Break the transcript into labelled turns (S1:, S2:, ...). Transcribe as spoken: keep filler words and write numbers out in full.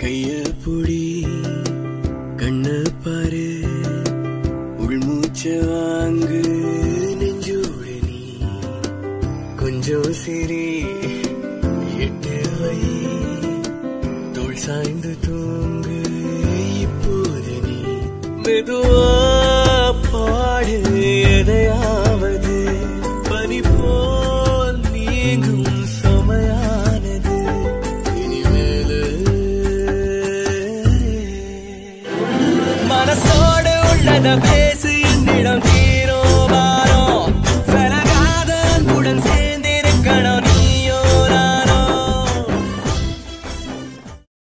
S1: கைய புடி கண்ண பாரு உள்மூச்ச வாங்கு நெஞ்சோடு நீ கொஞ்சம் சிரி எட்டு வை தோள் சாய்ந்து தூங்கு இப்போது நீ மெதுவா பாடு எதையாவது பனி போல் நீங்கும் சமையானது இனிமேல மனசோடு உள்ளத பேச